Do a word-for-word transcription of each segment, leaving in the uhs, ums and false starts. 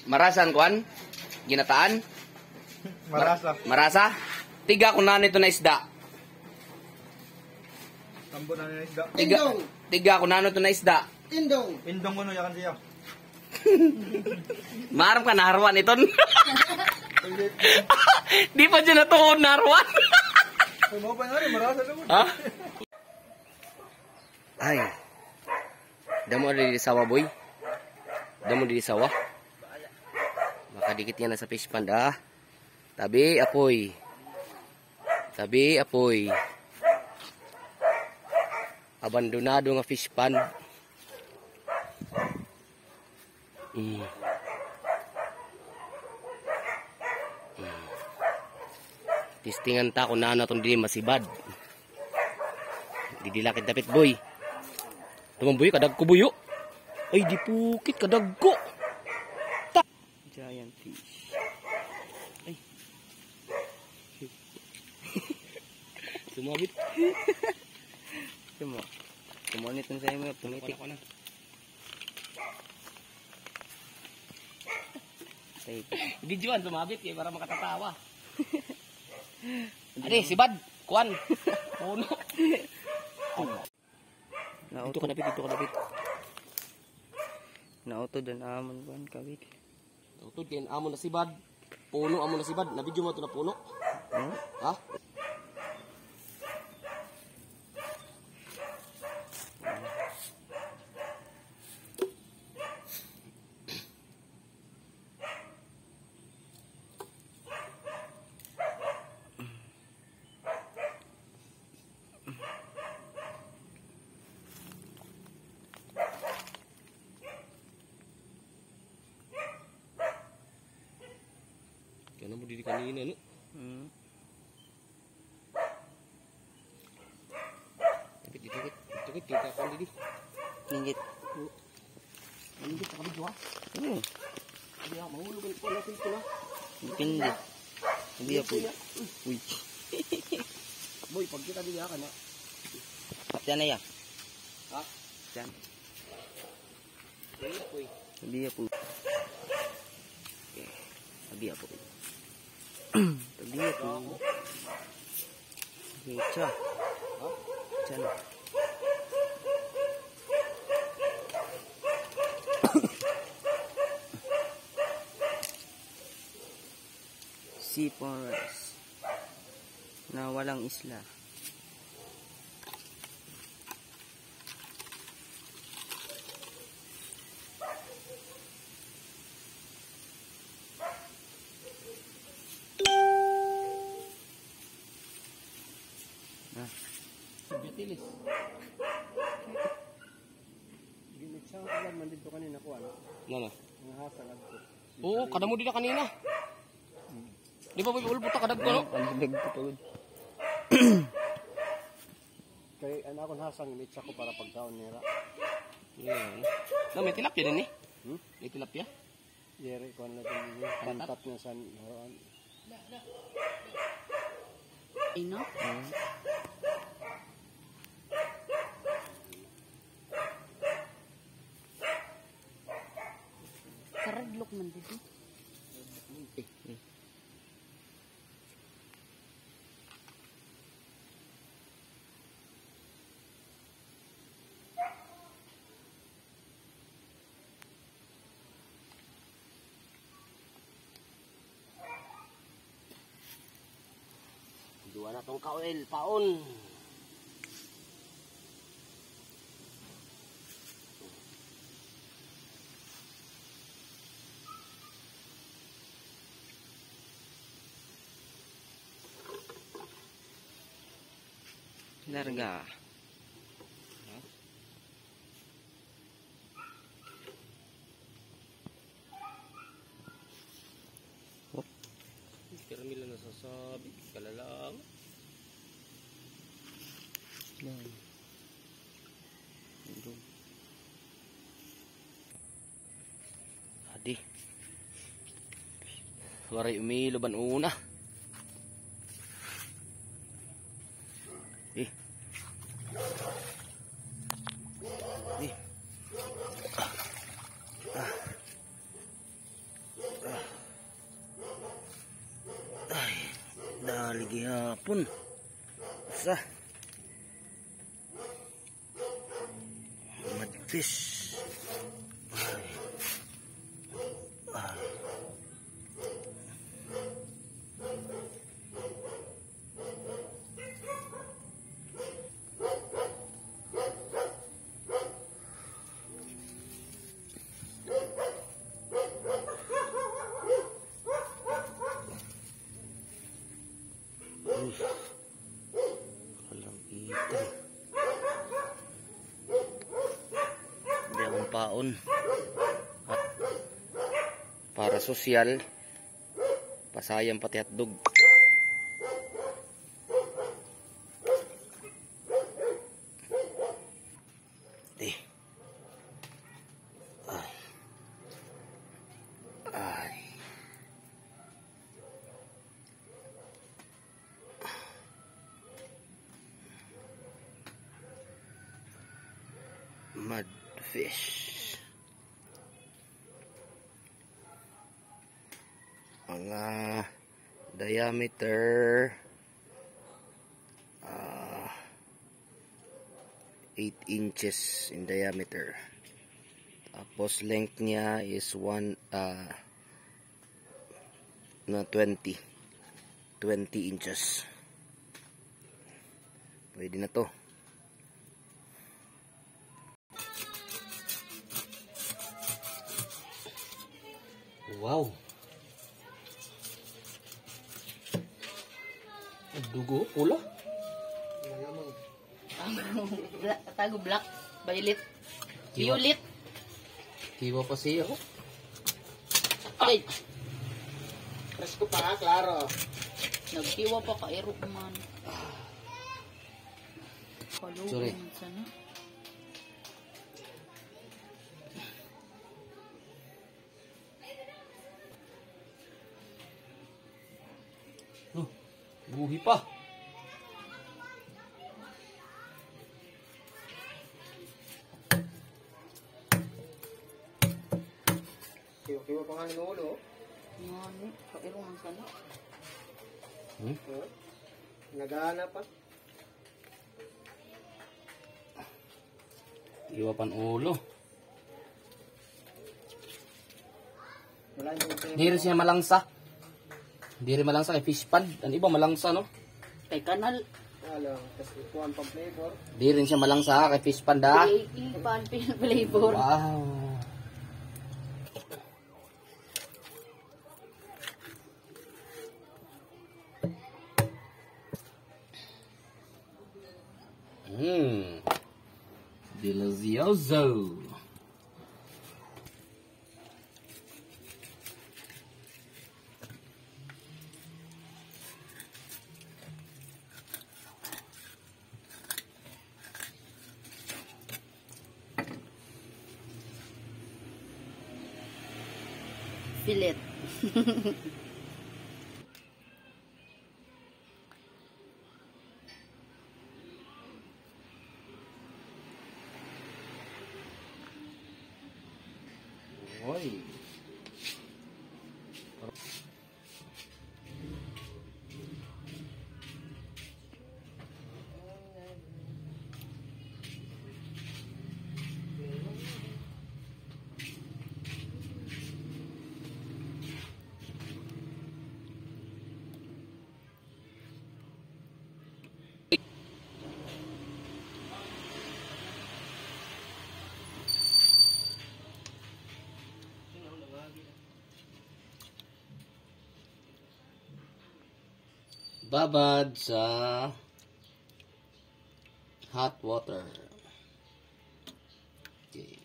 Marasan kuan? Ginataan? Marasa. Marasa? Tiga kunan ito na isda. Tambo na nila isda. Tiga, tiga kunan ito na isda. Indong. Indong ko no, yakan siya. Maram ka naharwan ito. Di pa dyan natuon naharwan. Ay, mo pa nga rin, marasa naman. Ha? Ay. Damo di sawa boy. Damo di sawa. Makadikit yan na sa fish pond ah. Tabi apoy. Tabi apoy. Abandonado nga fish pond. Mm. Mm. Tistingan ta kung na natong dili masibad. Didilakit dapit boy. Tumamboy kadag ko buyo. Ay di pukit kadag ko. Ta giant fish. Ay. Sumabit. Sumo. Sumonit sa mga tumitik. Hindi juan sumabit kaya para makatatawa. Ade sibad kuan. Puno. Dito ka dapit, dito ka dapit. Nautod ang amon kuan kawit. Nautod kay amon na sibad. Puno amon na sibad. Nabidyo mo to na puno. Hmm? Ha? Kaya mo didi kanina no? Hmm. Dikit dikit dikit kita kan didi. Ningit. Ningit ka bidyo ha? Hmm. Abi ha mahulog ko na pito na. Dipindi. Hindi ako. Uy. Boy pag kita didi ha kana. Diyan na ya. Ha? Diyan. Dili boy. Hindi ako. Okay. Hindi ako. Tadi ako. Hecha. Ha? Diyan. Sea forest na walang isla. Nah, Betilis. ginit siya kalag man dito kanina ko ano. Nana. Nga hasang agto. Oo, kada mo didi kanina. Di ba boy ul buta kadag ko no? Ang leg ko pagod. Kay ana akong hasang ginit siya ko para pagkaon nila. Yan. Na may tilapia din eh. Hmm? May tilapia. Yeri ko na din ni pantat niya sa haroan. Ino? Hmm. Karadlok man dito. Eh, eh. Dua na tong kaoil, paon. Larga. Kira nila nasasabi, kalalang. Yan. Indong. Adi. Waray umiloban una. Eh. Eh. Ah. hapon. Sa madfish. Ay. Ah. Uy, kalangitan. Hindi akong paon. At para sosyal, pasayang pati hotdog. Eh. Ay. Ay. Mudfish. Mga diameter uh, eight inches in diameter. Tapos length niya is one uh, na twenty inches. Pwede na to. Wow. Dugo, pula. Tago black, tago black, violet, Kiwa. violet. Kiwa pa siya. Ay, Presko pa, klaro. nagkiwa pa ka ero man. Sorry. Kalugan sana. Oh, buhi pa. Kiwa-kiwa pa nga ng ulo. Ngani, ka ero man sana. Hmm? Oh. Nagana pa. Iwa pan ulo. Wala yung Di rin siya malangsa. Di rin malangsa kay fish pan. Ang iba malangsa, no? Kay kanal, Alam, kasi ikuhan pang flavor. Di rin siya malangsa kay fish pan da. ipan pin flavor. Wow. Hmm. Delicioso. Filet. Oi. Babad sa hot water. Okay.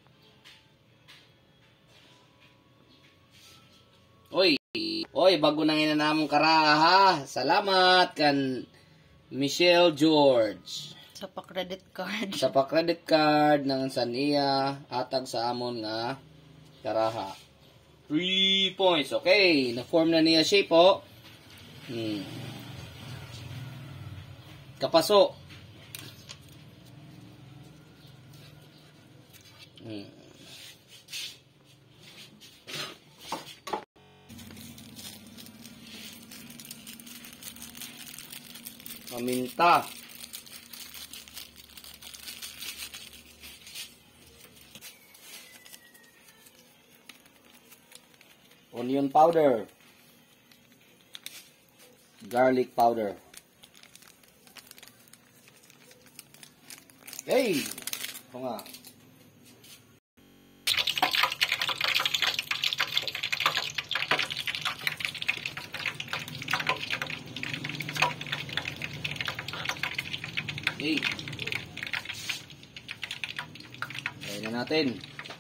Oy, oy, bago nang inanamong karaha. Salamat kan Michelle George. Sa pa credit card. Sa pa-credit card ng Sania atag sa amon nga karaha. Three points. Okay, na-form na niya shape po. Hmm. Kapaso. Hmm. Paminta. Onion powder. Garlic powder. Hey! Ito nga. Hey! Try na natin.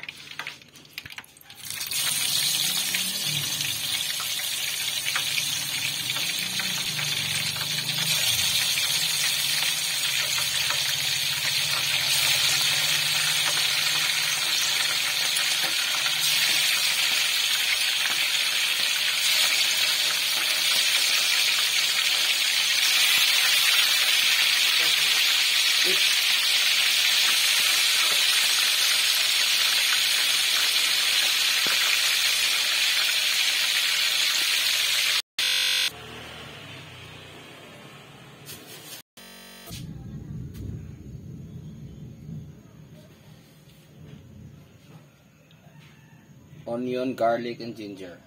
Onion, garlic, and ginger.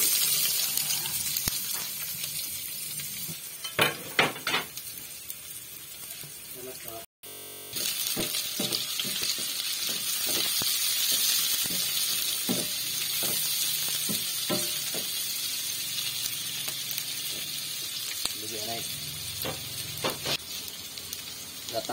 Lagyan na gata.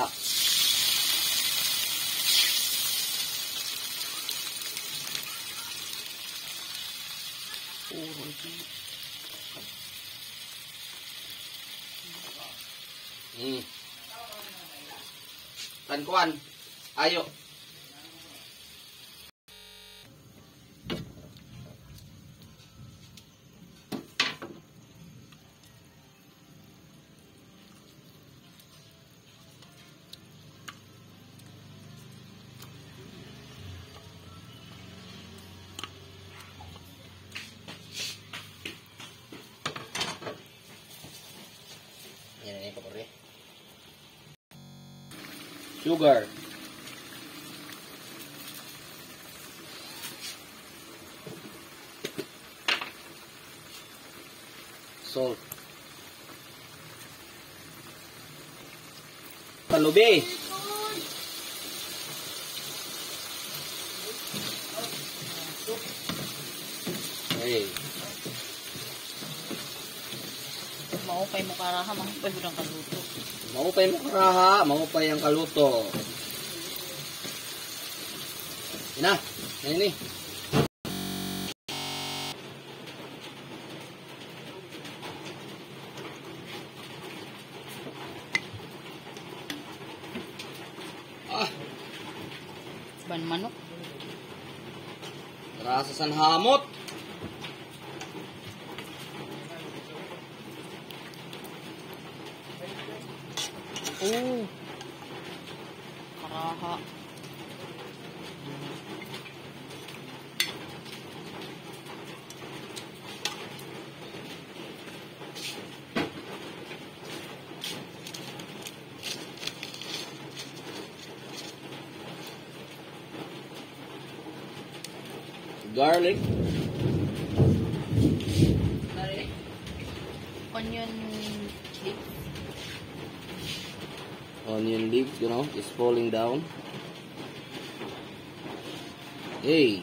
Hmm. Tankuan. Ayo. Yan ini kapore. Sugar. Salt. Palubi. Hey. Maupay mo karaha, maupay mo ng kaluto. Maupay mo karaha, maupay ang kaluto. Ina, ini. Ah, Ban manok. rasa san hamot. Oh. Karaha. Garlic. Onion leaf. Onion leaves, you know, is falling down. Hey.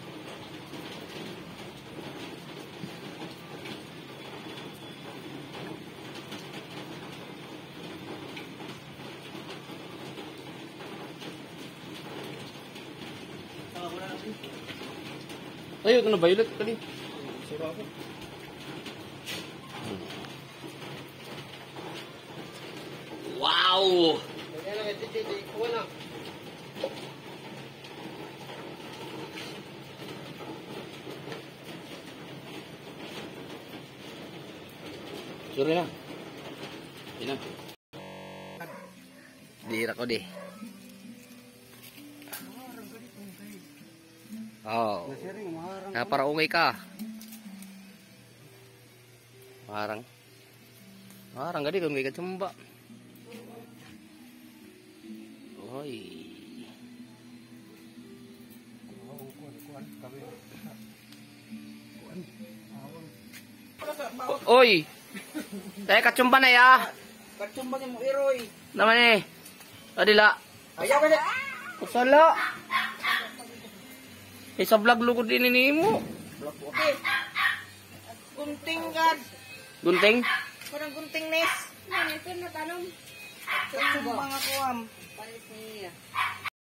Ayo, kena violet tadi. Suruh ako. Wow. Sure na. Ina. Dira ko di. Oh. Na para ungay ka. Marang. Marang gadi kung may kachumba. Oy. Oy. Tay kachumba na ya. Kachumba mo iroy. Naman eh. Adila. Ayaw ka na. Kusala. Eh sa vlog lugod din ni mo. Okay. Gunting gad. Gunting. Parang gunting nes. Yan, ito na tanong. Kachumba nga kuwam. Palit niya.